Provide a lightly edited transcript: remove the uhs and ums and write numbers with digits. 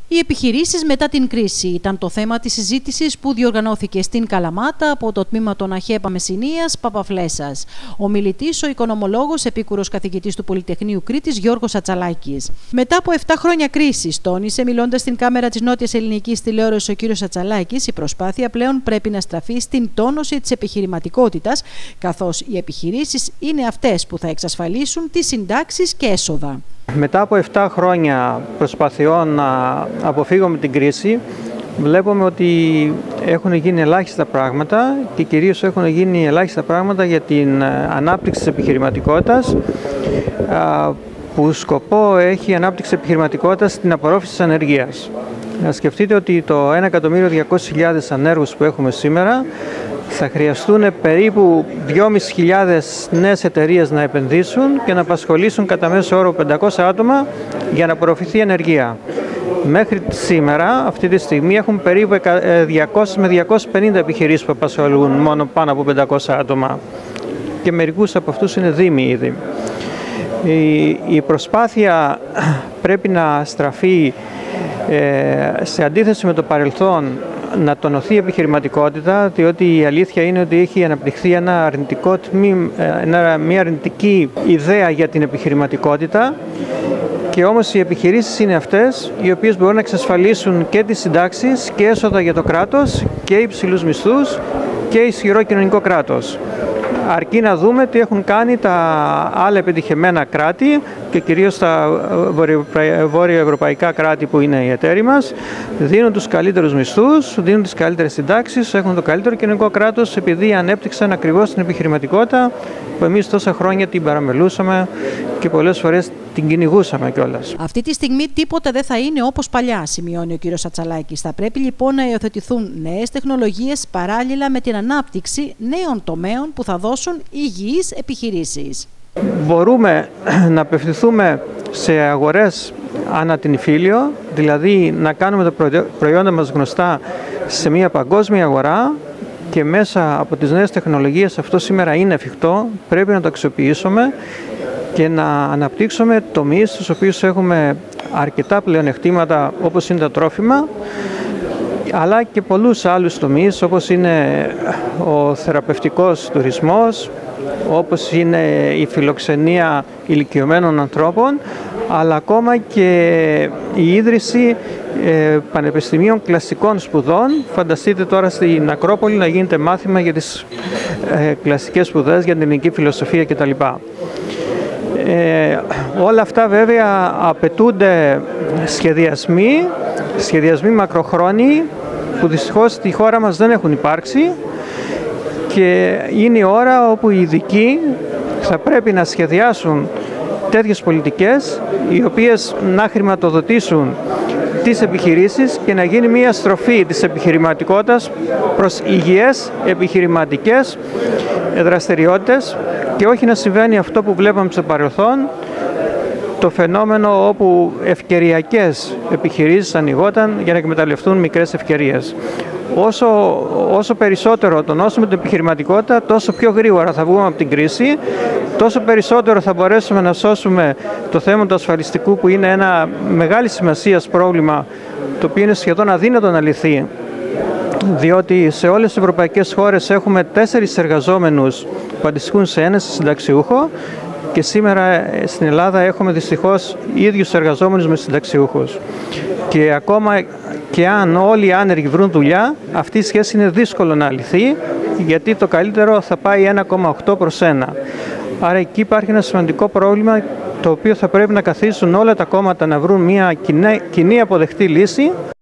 Οι επιχειρήσεις μετά την κρίση ήταν το θέμα της συζήτησης που διοργανώθηκε στην Καλαμάτα από το τμήμα των ΑΧΕΠΑ Μεσσηνίας Παπαφλέσσας. Ο μιλητής, ο οικονομολόγος, επίκουρος καθηγητής του Πολυτεχνείου Κρήτης Γιώργος Ατσαλάκης. Μετά από 7 χρόνια κρίσης, τόνισε μιλώντας στην κάμερα της Νότιας Ελληνικής Τηλεόρασης ο κ. Ατσαλάκης, η προσπάθεια πλέον πρέπει να στραφεί στην τόνωση της επιχειρηματικότητας, καθώς οι επιχειρήσεις είναι αυτές που θα εξασφαλίσουν τις συντάξεις και έσοδα. Μετά από 7 χρόνια προσπαθειών να αποφύγουμε την κρίση, βλέπουμε ότι έχουν γίνει ελάχιστα πράγματα και κυρίως έχουν γίνει ελάχιστα πράγματα για την ανάπτυξη της επιχειρηματικότητας, που σκοπό έχει η ανάπτυξη της επιχειρηματικότητας στην απορρόφηση της ανεργίας. Να σκεφτείτε ότι το 1.200.000 ανέργους που έχουμε σήμερα θα χρειαστούν περίπου 2.500 νέες εταιρείες να επενδύσουν και να απασχολήσουν κατά μέσο όρο 500 άτομα για να απορροφηθεί η ανεργία. Μέχρι σήμερα, αυτή τη στιγμή, έχουν περίπου 200 με 250 επιχειρήσεις που απασχολούν μόνο πάνω από 500 άτομα και μερικούς από αυτούς είναι δήμοι ήδη. Η προσπάθεια πρέπει να στραφεί σε αντίθεση με το παρελθόν, να τονωθεί η επιχειρηματικότητα, διότι η αλήθεια είναι ότι έχει αναπτυχθεί μια αρνητική ιδέα για την επιχειρηματικότητα, και όμως οι επιχειρήσεις είναι αυτές οι οποίες μπορούν να εξασφαλίσουν και τις συντάξεις και έσοδα για το κράτος και υψηλούς μισθούς και ισχυρό κοινωνικό κράτος. Αρκεί να δούμε τι έχουν κάνει τα άλλα επιτυχημένα κράτη και κυρίως τα βόρειο-ευρωπαϊκά κράτη που είναι οι εταίροι μας. Δίνουν τους καλύτερους μισθούς, δίνουν τις καλύτερες συντάξεις, έχουν το καλύτερο κοινωνικό κράτος, επειδή ανέπτυξαν ακριβώς την επιχειρηματικότητα που εμείς τόσα χρόνια την παραμελούσαμε και πολλές φορές την κυνηγούσαμε κιόλας. Αυτή τη στιγμή τίποτα δεν θα είναι όπως παλιά, σημειώνει ο κ. Ατσαλάκης. Θα πρέπει λοιπόν να υιοθετηθούν νέες τεχνολογίες παράλληλα με την ανάπτυξη νέων τομέων που θα δώσουν υγιείς επιχειρήσεις. Μπορούμε να απευθυνθούμε σε αγορές ανά την Ιφίλιο, δηλαδή να κάνουμε τα προϊόντα μας γνωστά σε μια παγκόσμια αγορά, και μέσα από τις νέες τεχνολογίες αυτό σήμερα είναι εφικτό, πρέπει να το αξιοποιήσουμε και να αναπτύξουμε τομείς στους οποίους έχουμε αρκετά πλεονεκτήματα, όπως είναι τα τρόφιμα, αλλά και πολλούς άλλους τομείς, όπως είναι ο θεραπευτικός τουρισμός, όπως είναι η φιλοξενία ηλικιωμένων ανθρώπων, αλλά ακόμα και η ίδρυση πανεπιστημίων κλασικών σπουδών. Φανταστείτε τώρα στην Ακρόπολη να γίνεται μάθημα για τις κλασικές σπουδές, για την ελληνική φιλοσοφία κτλ. Όλα αυτά βέβαια απαιτούνται σχεδιασμοί μακροχρόνιοι που δυστυχώς στη χώρα μας δεν έχουν υπάρξει, και είναι η ώρα όπου οι ειδικοί θα πρέπει να σχεδιάσουν τέτοιες πολιτικές οι οποίες να χρηματοδοτήσουν τις επιχειρήσεις και να γίνει μια στροφή της επιχειρηματικότητας προς υγιές επιχειρηματικές δραστηριότητες, και όχι να συμβαίνει αυτό που βλέπαμε στο παρελθόν, το φαινόμενο όπου ευκαιριακές επιχειρήσεις ανοιγόταν για να εκμεταλλευτούν μικρές ευκαιρίες. Όσο περισσότερο τονώσουμε την επιχειρηματικότητα, τόσο πιο γρήγορα θα βγούμε από την κρίση, τόσο περισσότερο θα μπορέσουμε να σώσουμε το θέμα του ασφαλιστικού, που είναι ένα μεγάλη σημασίας πρόβλημα, το οποίο είναι σχεδόν αδύνατο να λυθεί, διότι σε όλες τις ευρωπαϊκές χώρες έχουμε 4 εργαζόμενους που αντιστοιχούν σε ένα συνταξιούχο, και σήμερα στην Ελλάδα έχουμε δυστυχώς ίδιους εργαζόμενους με συνταξιούχους. Και ακόμα και αν όλοι οι άνεργοι βρουν δουλειά, αυτή η σχέση είναι δύσκολο να λυθεί, γιατί το καλύτερο θα πάει 1,8 προς 1. Άρα εκεί υπάρχει ένα σημαντικό πρόβλημα, το οποίο θα πρέπει να καθίσουν όλα τα κόμματα να βρουν μια κοινή αποδεκτή λύση.